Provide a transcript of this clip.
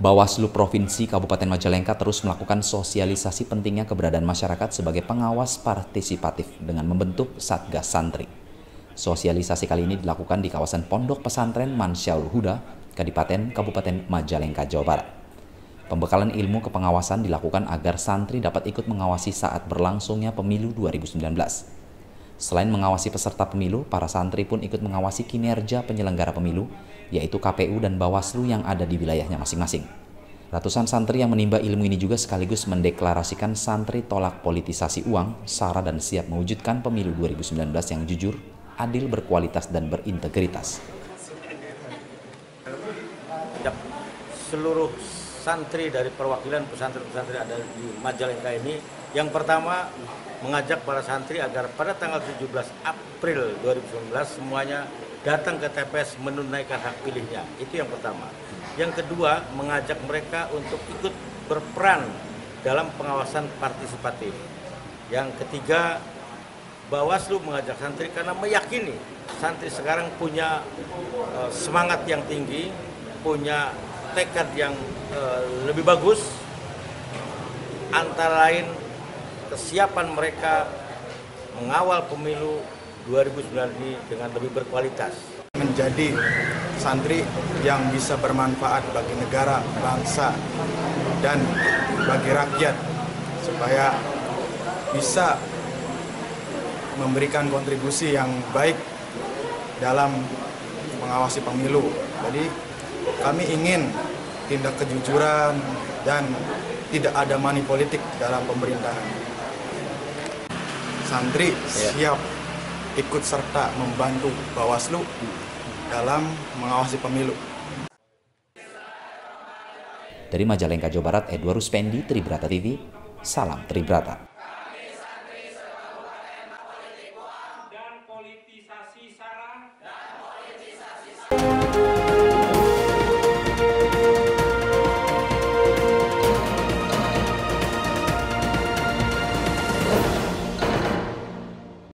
Bawaslu Provinsi Kabupaten Majalengka terus melakukan sosialisasi pentingnya keberadaan masyarakat sebagai pengawas partisipatif dengan membentuk Satgas Santri. Sosialisasi kali ini dilakukan di kawasan Pondok Pesantren Mansyaul Huda, Kadipaten Kabupaten Majalengka, Jawa Barat. Pembekalan ilmu kepengawasan dilakukan agar santri dapat ikut mengawasi saat berlangsungnya pemilu 2019. Selain mengawasi peserta pemilu, para santri pun ikut mengawasi kinerja penyelenggara pemilu, yaitu KPU dan Bawaslu yang ada di wilayahnya masing-masing. Ratusan santri yang menimba ilmu ini juga sekaligus mendeklarasikan santri tolak politisasi uang, sara dan siap mewujudkan pemilu 2019 yang jujur, adil, berkualitas, dan berintegritas. Seluruh santri dari perwakilan pesantren-pesantren ada di Majalengka ini, yang pertama mengajak para santri agar pada tanggal 17 April 2019 semuanya datang ke TPS menunaikan hak pilihnya. Itu yang pertama. Yang kedua, mengajak mereka untuk ikut berperan dalam pengawasan partisipatif. Yang ketiga, Bawaslu mengajak santri karena meyakini santri sekarang punya semangat yang tinggi, punya tekad yang lebih bagus, antara lain kesiapan mereka mengawal pemilu 2019 ini dengan lebih berkualitas. Menjadi santri yang bisa bermanfaat bagi negara, bangsa, dan bagi rakyat, supaya bisa memberikan kontribusi yang baik dalam mengawasi pemilu. Jadi kami ingin tindak kejujuran dan tidak ada money politik dalam pemerintahan. Santri siap ikut serta membantu Bawaslu dalam mengawasi pemilu. Dari Majalengka, Jawa Barat, Edward Ruspendi, Tribrata TV, salam Tribrata.